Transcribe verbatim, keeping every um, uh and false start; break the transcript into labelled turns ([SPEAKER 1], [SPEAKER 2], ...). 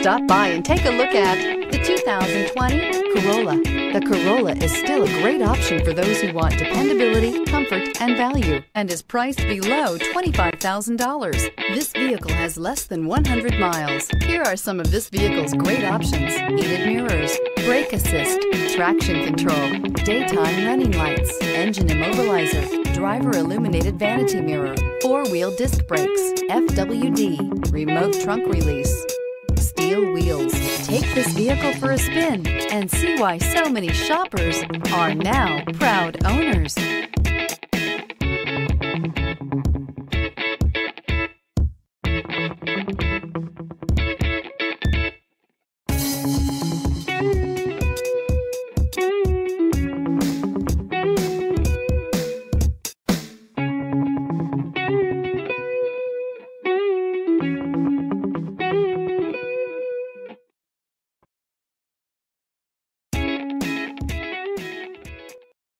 [SPEAKER 1] Stop by and take a look at the two thousand twenty Corolla. The Corolla is still a great option for those who want dependability, comfort, and value, and is priced below twenty-five thousand dollars. This vehicle has less than one hundred miles. Here are some of this vehicle's great options: heated mirrors, brake assist, traction control, daytime running lights, engine immobilizer, driver illuminated vanity mirror, four-wheel disc brakes, F W D, remote trunk release, steel wheels. Take this vehicle for a spin and see why so many shoppers are now proud owners.